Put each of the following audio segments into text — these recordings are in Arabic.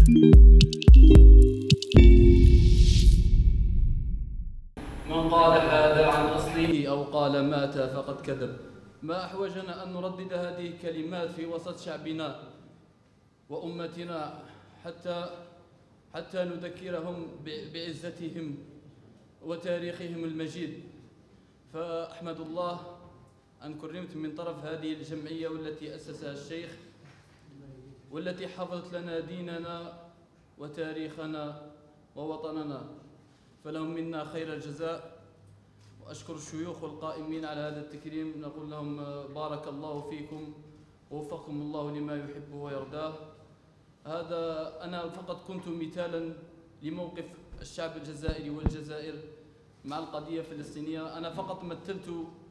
من قال حاد عن أصله أو قال مات فقد كذب. ما أحوجنا أن نردد هذه الكلمات في وسط شعبنا وأمتنا حتى نذكرهم بعزتهم وتاريخهم المجيد. فأحمد الله أن كرمت من طرف هذه الجمعية والتي أسسها الشيخ، والتي حفظت لنا ديننا وتاريخنا ووطننا، فلهم منا خير الجزاء. وأشكر الشيوخ القائمين على هذا التكريم، نقول لهم بارك الله فيكم ووفقكم الله لما يحب ويرضاه. هذا أنا فقط كنت مثالا لموقف الشعب الجزائري والجزائر مع القضية الفلسطينية. أنا فقط مثلت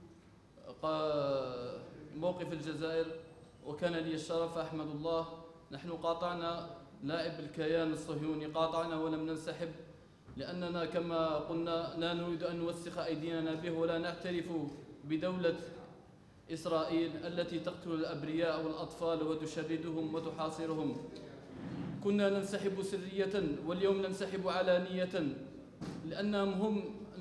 موقف الجزائر وكان لي الشرف. أحمد الله، نحن قاطعنا لاعب الكيان الصهيوني، قاطعنا ولم ننسحب، لأننا كما قلنا لا نريد أن نوسخ أيدينا به ولا نعترف بدولة إسرائيل التي تقتل الأبرياء والأطفال وتشردهم وتحاصرهم. كنا ننسحب سرية واليوم ننسحب علانية، لأنهم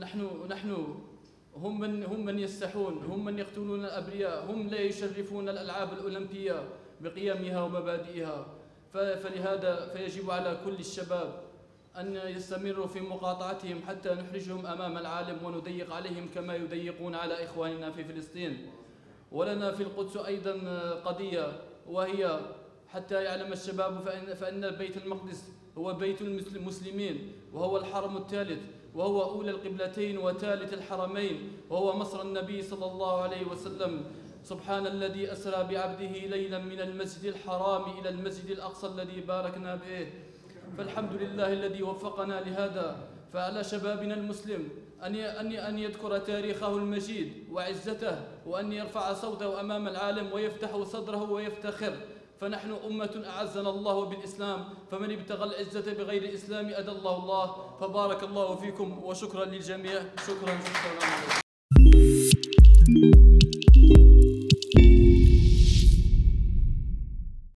هم من يستحون، هم من يقتلون الأبرياء، هم لا يشرفون الألعاب الأولمبية بقيمها ومبادئها. فلهذا فيجب على كل الشباب أن يستمروا في مقاطعتهم حتى نحرجهم أمام العالم ونضيق عليهم كما يضيقون على إخواننا في فلسطين. ولنا في القدس أيضا قضية، وهي حتى يعلم الشباب فإن بيت المقدس هو بيت المسلمين، وهو الحرم الثالث، وهو أولى القبلتين وثالث الحرمين، وهو مصر النبي صلى الله عليه وسلم. سبحان الذي أسرى بعبده ليلا من المسجد الحرام إلى المسجد الأقصى الذي باركنا به. فالحمد لله الذي وفقنا لهذا. فعلى شبابنا المسلم أن يذكر تاريخه المجيد وعزته، وأن يرفع صوته أمام العالم ويفتح صدره ويفتخر. فنحن أمة أعزنا الله بالإسلام، فمن ابتغى العزة بغير الإسلام أذله الله. فبارك الله فيكم وشكرا للجميع. شكرا.